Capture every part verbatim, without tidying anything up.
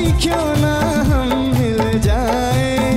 आई क्यों ना हम मिल जाए,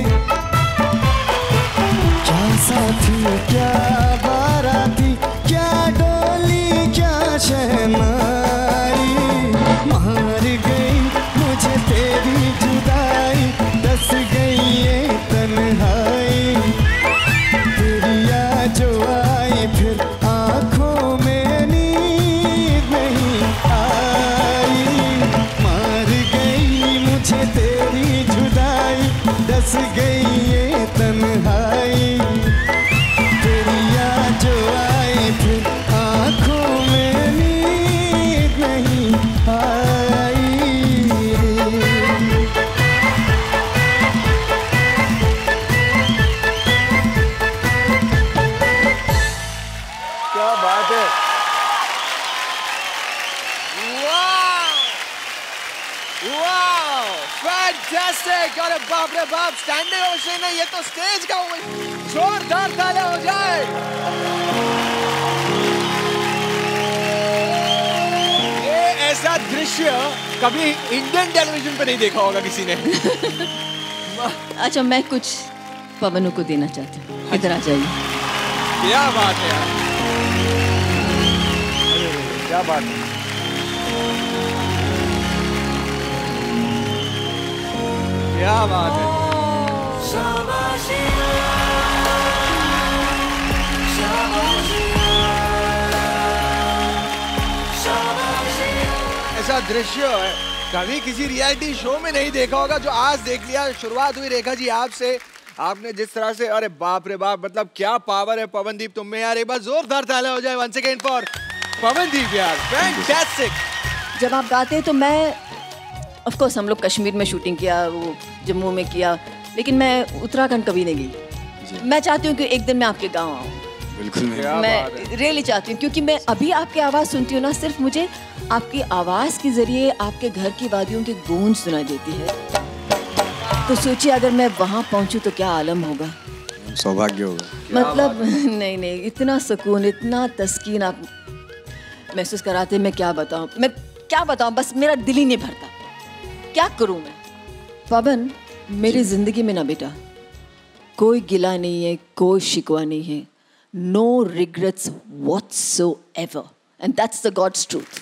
क्या साथी क्या बाराती, क्या डोली क्या शहनाई, मार गई मुझे तेरी जुदाई, दस गई ये तन्हाई, तेरी याद जो आई फिर आंखों में नींद नहीं आई, मार गई मुझे तेरी जुदाई, दस गई ये तन्हाई, तेरी याद जो आई फिर आंखों में नींद नहीं आई। क्या बात है, वाह वाह फैंटास्टिक। अरे बाप रे बाप, स्टैंडिंग ओवेशन है ये तो, स्टेज का जोरदार तालियां हो जाए। ये ऐसा दृश्य कभी इंडियन टेलीविजन पे नहीं देखा होगा किसी ने। अच्छा, मैं कुछ पवनों को देना चाहती हूँ, इधर आ जाइए। क्या बात है यार, क्या बात है। क्या बात है, ऐसा दृश्य है कभी किसी रियलिटी शो में नहीं देखा होगा जो आज देख लिया। शुरुआत हुई रेखा जी आपसे, आपने जिस तरह से, अरे बाप रे बाप, मतलब क्या पावर है पवनदीप तुम में यार। एक बार जोरदार तालियां हो जाए वंस अगेन फॉर पवनदीप यार, फैंटास्टिक। जब आप गाते हैं तो मैं, ऑफ कोर्स हम लोग कश्मीर में शूटिंग किया, वो जम्मू में किया, लेकिन मैं उत्तराखंड कभी नहीं गई। मैं चाहती हूँ कि एक दिन मैं आपके गाँव आऊँ। बिल्कुल मैं रियली चाहती हूँ, क्योंकि मैं अभी आपकी आवाज़ सुनती हूँ ना, सिर्फ मुझे आपकी आवाज़ के जरिए आपके घर की वादियों की गूंज सुनाई देती है। तो सोचिए अगर मैं वहाँ पहुँचूँ तो क्या आलम होगा, सौभाग्य होगा। मतलब नहीं नहीं, इतना सुकून, इतना तस्कीन आप महसूस कराते, मैं क्या बताऊँ, मैं क्या बताऊँ, बस मेरा दिल ही नहीं भरता, क्या करूँ मैं। पवन, मेरी जिंदगी में ना बेटा कोई गिला नहीं है, कोई शिकवा नहीं है, no regrets whatsoever, and that's the God's truth.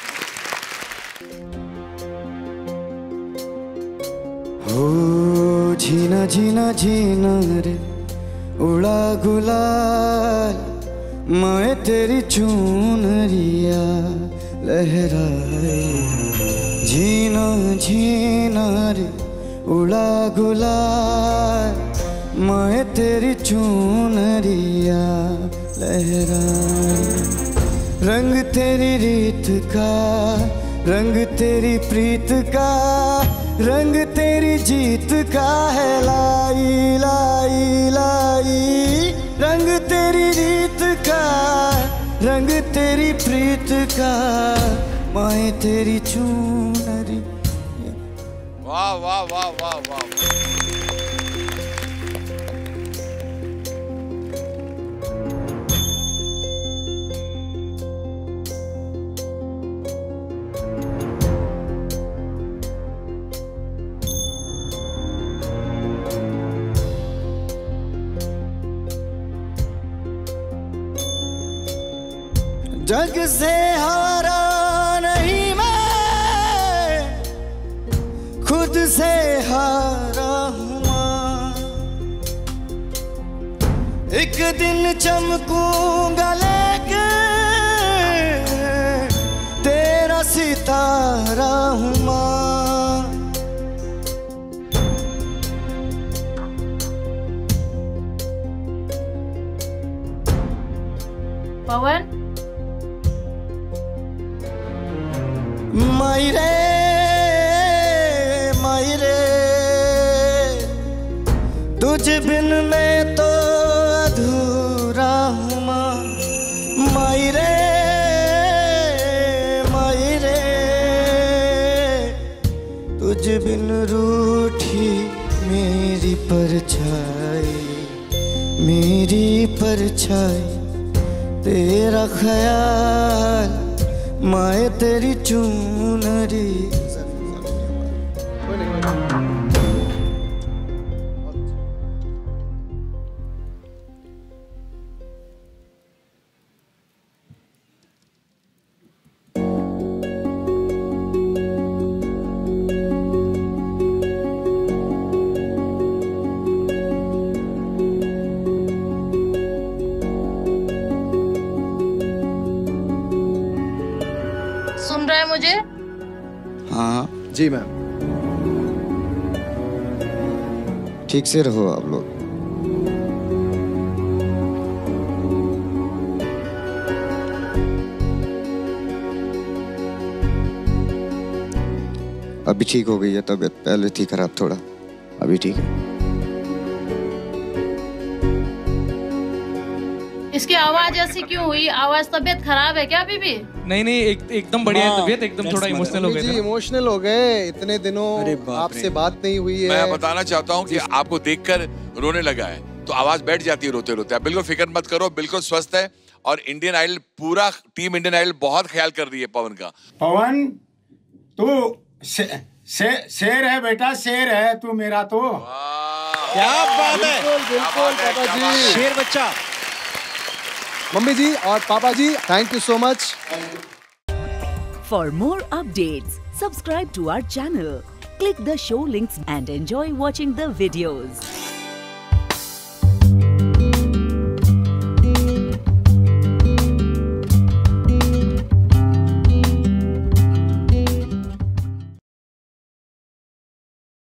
हो झीना झीना झीना रे उड़ा गुलाल, मैं तेरी चुनरिया लहराए, झीना झीना रे उड़ा गुलाल, मैं तेरी चुनरिया लहराए, रंग तेरी रीत का, रंग तेरी प्रीत का, रंग तेरी जीत का है, लाई लाई लाई, रंग तेरी रीत का, रंग तेरी प्रीत का, मैं तेरी चुनरी। वाह वाह वाह वाह वाह। जग से हारा नहीं मैं, खुद से हारा हूँ माँ, एक दिन चमकूंगा लेके तेरा सितारा हूँ माँ। पवन, मायरे मायरे तुझ बिन मैं तो अधूरा हूँ माँ, मायरे मायरे तुझ बिन रूठी मेरी परछाई, मेरी परछाई, तेरा ख्याल, मैं तेरी चुनरी। जी मैम। ठीक से रहो आप लोग। अभी ठीक हो गई है तबीयत, पहले थी खराब थोड़ा, अभी ठीक है। इसकी आवाज ऐसी क्यों हुई? आवाज, तबीयत खराब है क्या अभी भी? नहीं नहीं, एक एकदम बढ़िया है तबीयत, एकदम थोड़ा इमोशनल हो गए थे। इमोशनल हो गए, इतने दिनों आपसे बात नहीं हुई है। मैं बताना चाहता हूँ कि आपको देखकर रोने लगा है तो आवाज बैठ जाती है रोते रोते। आप बिल्कुल फिक्र मत करो, बिल्कुल स्वस्थ है। और इंडियन आइडल, पूरा टीम इंडियन आइडल बहुत ख्याल कर रही है पवन का। पवन तू से, से, शेर है बेटा, शेर है तू मेरा तो। क्या बात है, बिल्कुल बिल्कुल पापा जी, शेर बच्चा। मम्मी जी और papa ji, thank you so much. For more updates, subscribe to our channel, click the show links and enjoy watching the videos.